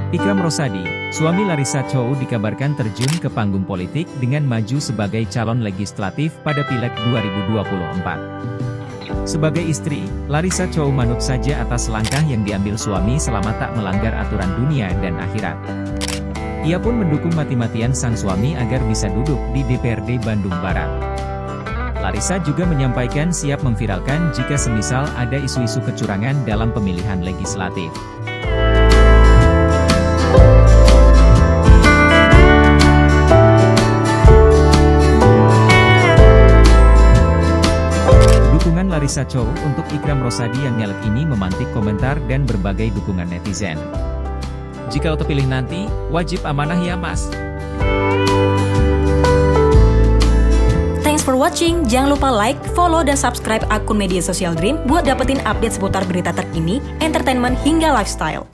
Ikram Rosadi, suami Larissa Chow dikabarkan terjun ke panggung politik dengan maju sebagai calon legislatif pada Pileg 2024. Sebagai istri, Larissa Chow manut saja atas langkah yang diambil suami selama tak melanggar aturan dunia dan akhirat. Ia pun mendukung mati-matian sang suami agar bisa duduk di DPRD Bandung Barat. Larissa juga menyampaikan siap memviralkan jika semisal ada isu-isu kecurangan dalam pemilihan legislatif. Dukungan Larissa Chow untuk Ikram Rosadi yang nyalek ini memantik komentar dan berbagai dukungan netizen. Jika terpilih nanti, wajib amanah ya mas. Thanks for watching, jangan lupa like, follow, dan subscribe akun media sosial Dream buat dapetin update seputar berita terkini, entertainment, hingga lifestyle.